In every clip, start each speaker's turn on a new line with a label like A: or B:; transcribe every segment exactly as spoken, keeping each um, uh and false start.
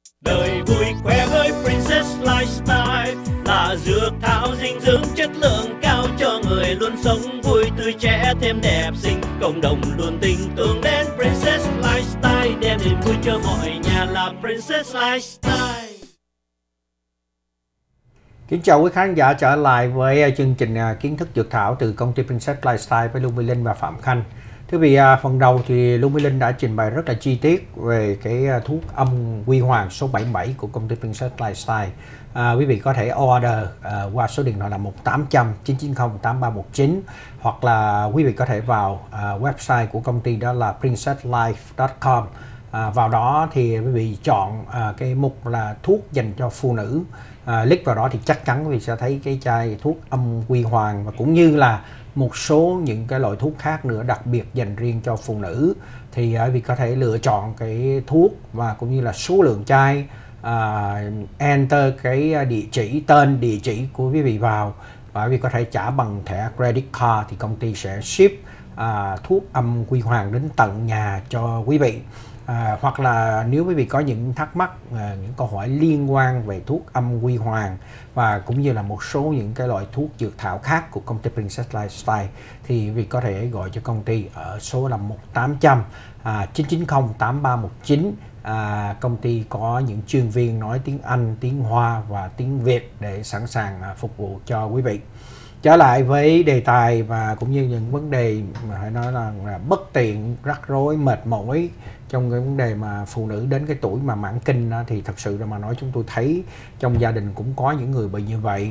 A: Đời vui khỏe với Princess Lifestyle là dược thảo dinh dưỡng chất lượng cao cho người luôn sống vui tươi trẻ thêm đẹp xinh. Cộng đồng luôn tin tưởng đến Princess Lifestyle, đem niềm vui cho mọi nhà là Princess Lifestyle.
B: Kính chào quý khán giả trở lại với chương trình kiến thức dược thảo từ công ty Princess Lifestyle với Luân Mỹ Linh và Phạm Khanh. Thưa quý vị, phần đầu thì Luân Mỹ Linh đã trình bày rất là chi tiết về cái thuốc âm quy hoàng số bảy mươi bảy của công ty Princess Lifestyle. À, quý vị có thể order à, qua số điện thoại là một tám trăm chín chín không tám ba một chín, hoặc là quý vị có thể vào à, website của công ty, đó là princess life chấm com. À, vào đó thì quý vị chọn à, cái mục là thuốc dành cho phụ nữ. À, click vào đó thì chắc chắn quý vị sẽ thấy cái chai thuốc âm quy hoàng, và cũng như là một số những cái loại thuốc khác nữa đặc biệt dành riêng cho phụ nữ. Thì quý vị có thể lựa chọn cái thuốc và cũng như là số lượng chai, à, enter cái địa chỉ, tên địa chỉ của quý vị vào, và quý vị có thể trả bằng thẻ credit card thì công ty sẽ ship à, thuốc âm quy hoàng đến tận nhà cho quý vị. À, hoặc là nếu quý vị có những thắc mắc, à, những câu hỏi liên quan về thuốc âm quy hoàng và cũng như là một số những cái loại thuốc dược thảo khác của công ty Princess Lifestyle, thì quý vị có thể gọi cho công ty ở số là một tám trăm chín chín không tám ba một chín. À, công ty có những chuyên viên nói tiếng Anh, tiếng Hoa và tiếng Việt để sẵn sàng à, phục vụ cho quý vị. Trở lại với đề tài và cũng như những vấn đề mà phải nói là, là bất tiện, rắc rối, mệt mỏi trong cái vấn đề mà phụ nữ đến cái tuổi mà mãn kinh đó, thì thật sự là mà nói chúng tôi thấy trong gia đình cũng có những người bị như vậy.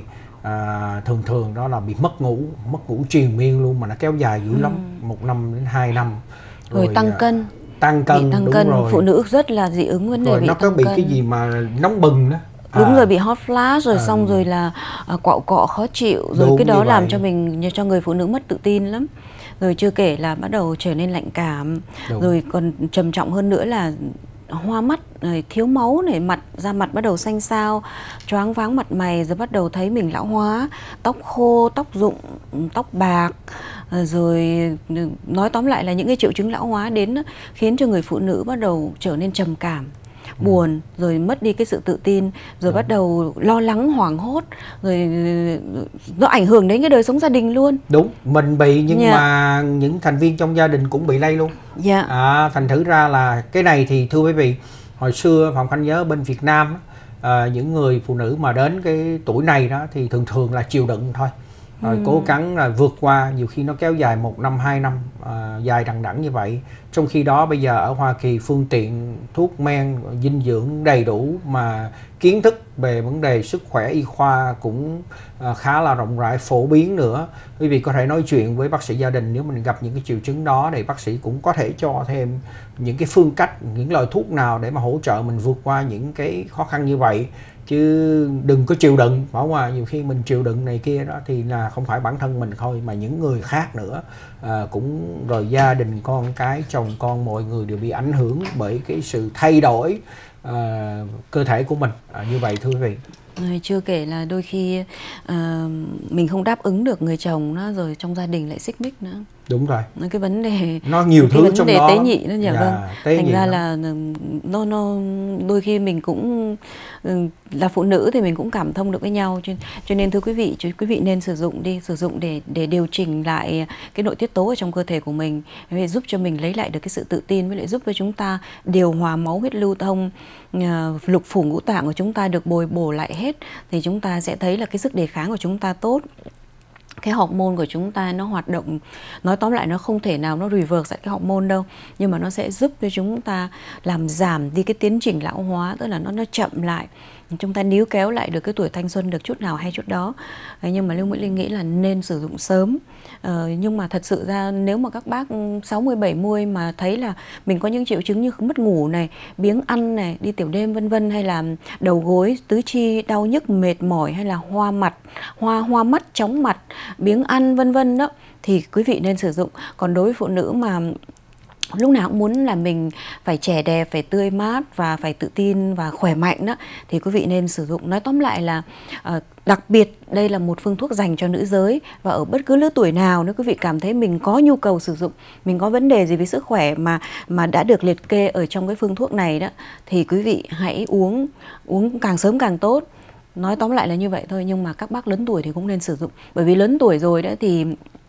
B: À, thường thường đó là bị mất ngủ, mất ngủ triền miên luôn, mà nó kéo dài dữ ừ. lắm, một năm đến hai năm.
C: Rồi, rồi tăng cân,
B: tăng cân,
C: tăng
B: đúng
C: cân.
B: Rồi.
C: Phụ nữ rất là dị ứng vấn đề
B: rồi
C: bị
B: nó có
C: tăng
B: bị
C: cân.
B: cái gì mà nóng bừng đó.
C: Đúng
B: à.
C: rồi, bị hot flash rồi, à. xong rồi là à, quạo cọ khó chịu, rồi đúng cái đó làm cho mình, cho người phụ nữ mất tự tin lắm. Rồi chưa kể là bắt đầu trở nên lạnh cảm, đúng. Rồi còn trầm trọng hơn nữa là hoa mắt, này, thiếu máu này, mặt da mặt bắt đầu xanh xao, choáng váng mặt mày, rồi bắt đầu thấy mình lão hóa, tóc khô, tóc rụng, tóc bạc. Rồi nói tóm lại là những cái triệu chứng lão hóa đến khiến cho người phụ nữ bắt đầu trở nên trầm cảm, buồn, rồi mất đi cái sự tự tin, rồi đúng. Bắt đầu lo lắng, hoảng hốt, rồi nó ảnh hưởng đến cái đời sống gia đình luôn.
B: Đúng, mình bị nhưng yeah. mà những thành viên trong gia đình cũng bị lây luôn.
C: Yeah.
B: À, thành thử ra là cái này thì thưa quý vị, hồi xưa Phạm Khanh nhớ bên Việt Nam à, những người phụ nữ mà đến cái tuổi này đó thì thường thường là chịu đựng thôi. Rồi ừ. cố gắng là vượt qua, nhiều khi nó kéo dài một năm, hai năm, à, dài đằng đẵng như vậy. Trong khi đó bây giờ ở Hoa Kỳ phương tiện thuốc men, dinh dưỡng đầy đủ, mà kiến thức về vấn đề sức khỏe y khoa cũng à, khá là rộng rãi, phổ biến nữa. Quý vị có thể nói chuyện với bác sĩ gia đình nếu mình gặp những cái triệu chứng đó, thì bác sĩ cũng có thể cho thêm những cái phương cách, những loại thuốc nào để mà hỗ trợ mình vượt qua những cái khó khăn như vậy. Chứ đừng có chịu đựng, phải không ạ? Nhiều khi mình chịu đựng này kia đó thì là không phải bản thân mình thôi mà những người khác nữa, à, cũng rồi gia đình, con cái, chồng con, mọi người đều bị ảnh hưởng bởi cái sự thay đổi à, cơ thể của mình, à, như vậy thưa quý vị.
C: Rồi, chưa kể là đôi khi uh, mình không đáp ứng được người chồng nó, rồi trong gia đình lại xích mích nữa.
B: Đúng rồi.
C: Cái vấn đề
B: nó nhiều
C: cái
B: thứ
C: vấn
B: trong
C: đề
B: đó
C: tế nhị nó nhỉ.
B: Dạ,
C: vâng. Thành ra
B: lắm.
C: là nó nó đôi khi mình cũng là phụ nữ thì mình cũng cảm thông được với nhau, cho, cho nên thưa quý vị, quý vị nên sử dụng đi, sử dụng để để điều chỉnh lại cái nội tiết tố ở trong cơ thể của mình, để giúp cho mình lấy lại được cái sự tự tin, với lại giúp cho chúng ta điều hòa máu huyết lưu thông, uh, lục phủ ngũ tạng của chúng ta được bồi bổ lại hết, thì chúng ta sẽ thấy là cái sức đề kháng của chúng ta tốt. Cái hormone của chúng ta nó hoạt động, nói tóm lại nó không thể nào nó reverse lại cái hormone đâu, nhưng mà nó sẽ giúp cho chúng ta làm giảm đi cái tiến trình lão hóa, tức là nó nó chậm lại, chúng ta níu kéo lại được cái tuổi thanh xuân được chút nào hay chút đó. Nhưng mà Lưu Mỹ Linh nghĩ là nên sử dụng sớm. Ờ, nhưng mà thật sự ra nếu mà các bác sáu mươi bảy mươi mà thấy là mình có những triệu chứng như mất ngủ này, biếng ăn này, đi tiểu đêm vân vân, hay là đầu gối, tứ chi đau nhức, mệt mỏi, hay là hoa mặt, hoa hoa mắt, chóng mặt, biếng ăn vân vân đó, thì quý vị nên sử dụng. Còn đối với phụ nữ mà lúc nào cũng muốn là mình phải trẻ đẹp, phải tươi mát và phải tự tin và khỏe mạnh đó, thì quý vị nên sử dụng. Nói tóm lại là uh, đặc biệt đây là một phương thuốc dành cho nữ giới, và ở bất cứ lứa tuổi nào nếu quý vị cảm thấy mình có nhu cầu sử dụng, mình có vấn đề gì với sức khỏe mà mà đã được liệt kê ở trong cái phương thuốc này đó, thì quý vị hãy uống uống càng sớm càng tốt. Nói tóm lại là như vậy thôi, nhưng mà các bác lớn tuổi thì cũng nên sử dụng, bởi vì lớn tuổi rồi đó thì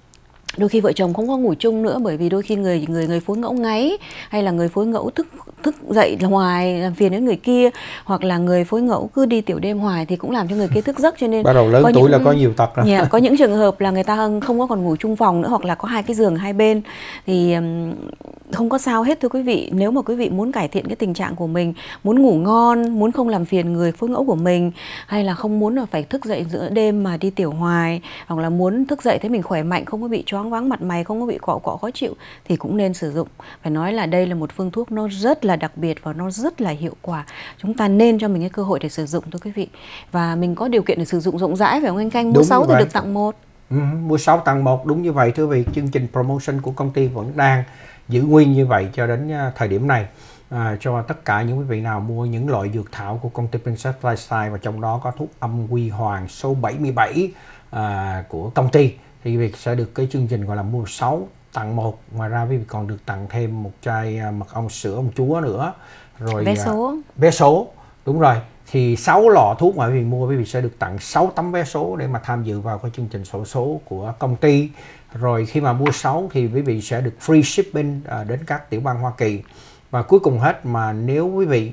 C: đôi khi vợ chồng không có ngủ chung nữa, bởi vì đôi khi người người người phối ngẫu ngáy, hay là người phối ngẫu thức thức dậy hoài làm phiền đến người kia, hoặc là người phối ngẫu cứ đi tiểu đêm hoài thì cũng làm cho người kia thức giấc. Cho nên
B: bắt đầu lớn tuổi những, là có nhiều tật rồi.
C: Yeah, có những trường hợp là người ta không có còn ngủ chung phòng nữa, hoặc là có hai cái giường hai bên thì um, không có sao hết thưa quý vị. Nếu mà quý vị muốn cải thiện cái tình trạng của mình, muốn ngủ ngon, muốn không làm phiền người phối ngẫu của mình, hay là không muốn là phải thức dậy giữa đêm mà đi tiểu hoài, hoặc là muốn thức dậy thấy mình khỏe mạnh, không có bị choáng váng mặt mày, không có bị cọ cọ khó chịu, thì cũng nên sử dụng. Phải nói là đây là một phương thuốc nó rất là đặc biệt và nó rất là hiệu quả. Chúng ta nên cho mình cái cơ hội để sử dụng thưa quý vị. Và mình có điều kiện để sử dụng rộng rãi, phải không anh Khanh? Mua sáu thì được tặng một.
B: Ừ, mua sáu tặng một, đúng như vậy thưa quý vị. Chương trình promotion của công ty vẫn đang giữ nguyên như vậy cho đến thời điểm này. À, cho tất cả những quý vị nào mua những loại dược thảo của công ty Princess Lifestyle, và trong đó có thuốc âm quy hoàng số bảy mươi bảy à, của công ty, thì việc sẽ được cái chương trình gọi là mua sáu tặng một. Ngoài ra quý vị còn được tặng thêm một chai mật ong sữa ông chúa nữa, rồi
C: vé số.
B: Vé số, đúng rồi. Thì sáu lọ thuốc mà quý vị mua, quý vị sẽ được tặng sáu tấm vé số để mà tham dự vào cái chương trình xổ số của công ty. Rồi khi mà mua sáu thì quý vị sẽ được free shipping à, đến các tiểu bang Hoa Kỳ. Và cuối cùng hết, mà nếu quý vị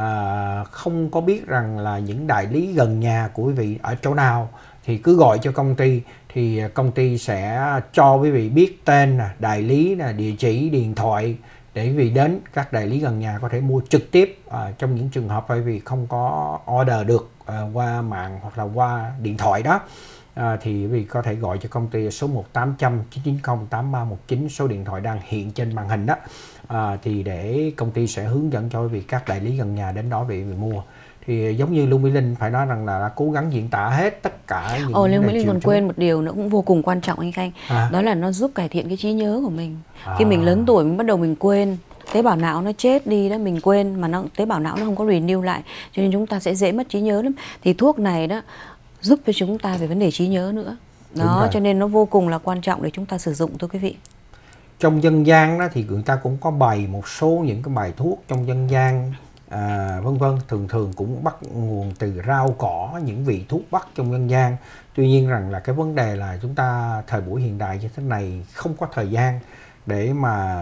B: à, không có biết rằng là những đại lý gần nhà của quý vị ở chỗ nào, thì cứ gọi cho công ty, thì công ty sẽ cho quý vị biết tên, đại lý, địa chỉ, điện thoại, để quý vị đến các đại lý gần nhà có thể mua trực tiếp. À, trong những trường hợp quý vị không có order được à, qua mạng hoặc là qua điện thoại đó, à, thì quý vị có thể gọi cho công ty số một tám không không chín chín không tám ba một chín, số điện thoại đang hiện trên màn hình đó. À, thì để công ty sẽ hướng dẫn cho quý vị các đại lý gần nhà đến đó vị mua. Thì giống như Lưu Mỹ Linh phải nói rằng là đã cố gắng diễn tả hết tất cả những.
C: Ồ, Lưu Mỹ Linh còn quên một điều nữa cũng vô cùng quan trọng anh Khanh. À? Đó là nó giúp cải thiện cái trí nhớ của mình. À. Khi mình lớn tuổi mình bắt đầu mình quên, tế bào não nó chết đi đó, mình quên mà nó tế bào não nó không có renew lại, cho nên chúng ta sẽ dễ mất trí nhớ lắm. Thì thuốc này đó giúp cho chúng ta về vấn đề trí nhớ nữa. Đó, cho nên nó vô cùng là quan trọng để chúng ta sử dụng thưa quý vị.
B: Trong dân gian đó thì người ta cũng có bày một số những cái bài thuốc trong dân gian à, vân vân, thường thường cũng bắt nguồn từ rau cỏ, những vị thuốc bắc trong dân gian. Tuy nhiên rằng là cái vấn đề là chúng ta thời buổi hiện đại như thế này không có thời gian để mà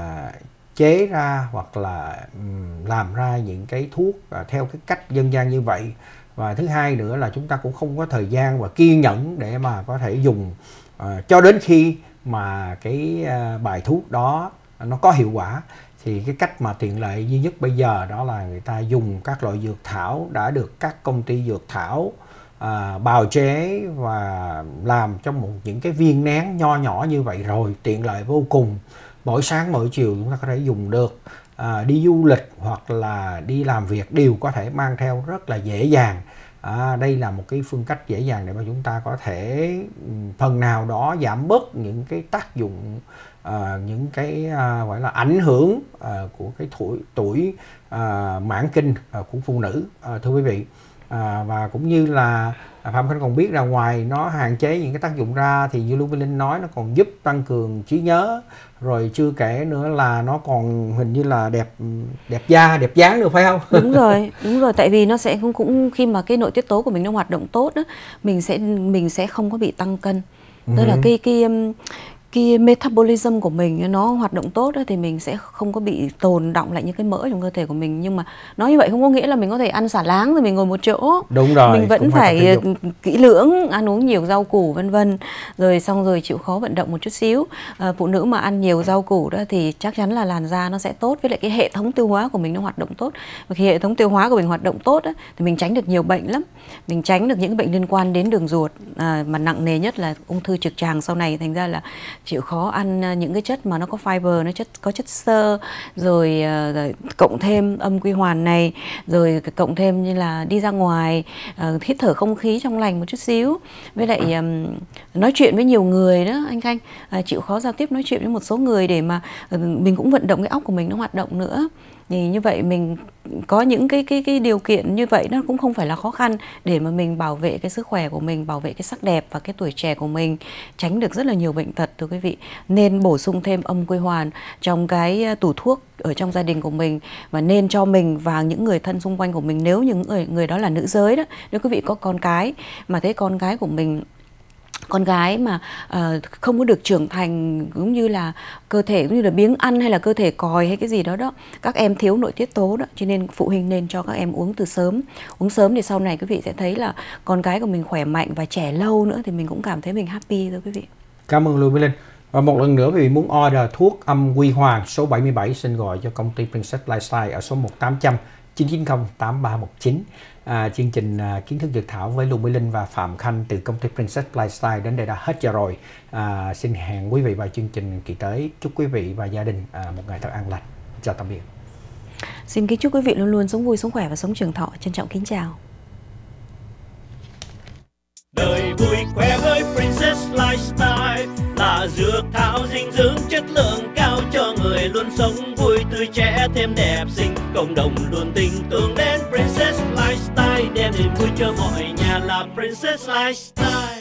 B: chế ra hoặc là um, làm ra những cái thuốc à, theo cái cách dân gian như vậy. Và thứ hai nữa là chúng ta cũng không có thời gian và kiên nhẫn để mà có thể dùng à, cho đến khi mà cái à, bài thuốc đó nó có hiệu quả. Thì cái cách mà tiện lợi duy nhất bây giờ đó là người ta dùng các loại dược thảo đã được các công ty dược thảo à, bào chế và làm trong một những cái viên nén nho nhỏ như vậy rồi, tiện lợi vô cùng. Mỗi sáng mỗi chiều chúng ta có thể dùng được, à, đi du lịch hoặc là đi làm việc đều có thể mang theo rất là dễ dàng. À, đây là một cái phương cách dễ dàng để mà chúng ta có thể phần nào đó giảm bớt những cái tác dụng, à, những cái à, gọi là ảnh hưởng à, của cái tuổi tuổi à, mãn kinh à, của phụ nữ, à, thưa quý vị. À, và cũng như là Phạm Khanh còn biết là ngoài nó hạn chế những cái tác dụng ra thì như Lưu Mỹ Linh nói, nó còn giúp tăng cường trí nhớ, rồi chưa kể nữa là nó còn hình như là đẹp đẹp da, đẹp dáng được phải không?
C: Đúng rồi, đúng rồi, tại vì nó sẽ cũng, cũng khi mà cái nội tiết tố của mình nó hoạt động tốt đó, mình sẽ mình sẽ không có bị tăng cân. Tức ừ. là cái cái cái metabolism của mình nó hoạt động tốt đó, thì mình sẽ không có bị tồn đọng lại những cái mỡ trong cơ thể của mình. Nhưng mà nói như vậy không có nghĩa là mình có thể ăn xả láng rồi mình ngồi một chỗ.
B: Đúng rồi,
C: mình vẫn phải kỹ lưỡng, ăn uống nhiều rau củ vân vân, rồi xong rồi chịu khó vận động một chút xíu. À, phụ nữ mà ăn nhiều rau củ đó thì chắc chắn là làn da nó sẽ tốt, với lại cái hệ thống tiêu hóa của mình nó hoạt động tốt. Và khi hệ thống tiêu hóa của mình hoạt động tốt đó, thì mình tránh được nhiều bệnh lắm. Mình tránh được những bệnh liên quan đến đường ruột, à, mà nặng nề nhất là ung thư trực tràng sau này. Thành ra là chịu khó ăn những cái chất mà nó có fiber, nó chất có chất xơ, rồi uh, cộng thêm âm quy hoàn này, rồi cộng thêm như là đi ra ngoài uh, hít thở không khí trong lành một chút xíu, với lại um, nói chuyện với nhiều người đó anh Khanh, uh, chịu khó giao tiếp nói chuyện với một số người để mà uh, mình cũng vận động cái óc của mình nó hoạt động nữa. Thì như vậy mình có những cái cái cái điều kiện như vậy nó cũng không phải là khó khăn để mà mình bảo vệ cái sức khỏe của mình, bảo vệ cái sắc đẹp và cái tuổi trẻ của mình, tránh được rất là nhiều bệnh tật thưa quý vị. Nên bổ sung thêm âm quy hoàn trong cái tủ thuốc ở trong gia đình của mình, và nên cho mình và những người thân xung quanh của mình, nếu những người người đó là nữ giới đó, nếu quý vị có con cái mà thấy con cái của mình, con gái mà uh, không có được trưởng thành cũng như là cơ thể cũng như là biếng ăn hay là cơ thể còi hay cái gì đó đó, các em thiếu nội tiết tố đó, cho nên phụ huynh nên cho các em uống từ sớm. Uống sớm thì sau này quý vị sẽ thấy là con cái của mình khỏe mạnh và trẻ lâu nữa, thì mình cũng cảm thấy mình happy thôi quý vị.
B: Cảm ơn Lưu Mỹ Linh. Và một lần nữa quý vị muốn order thuốc âm quy hoàn số bảy mươi bảy xin gọi cho công ty Princess Lifestyle ở số một tám trăm chín chín không tám ba một chín. À, chương trình à, kiến thức dược thảo với Lưu Mỹ Linh và Phạm Khanh từ công ty Princess Lifestyle đến đây đã hết giờ rồi. À, xin hẹn quý vị vào chương trình kỳ tới. Chúc quý vị và gia đình à, một ngày thật an lành. Chào tạm biệt.
C: Xin kính chúc quý vị luôn luôn sống vui, sống khỏe và sống trường thọ. Trân trọng kính chào.
A: Đời vui khỏe với Princess Lifestyle là dược thảo dinh dưỡng chất lượng cao cho người luôn sống vui tươi trẻ thêm đẹp xinh. Cộng đồng luôn tin tưởng đến Princess Lifestyle, đem niềm vui cho mọi nhà là Princess Lifestyle.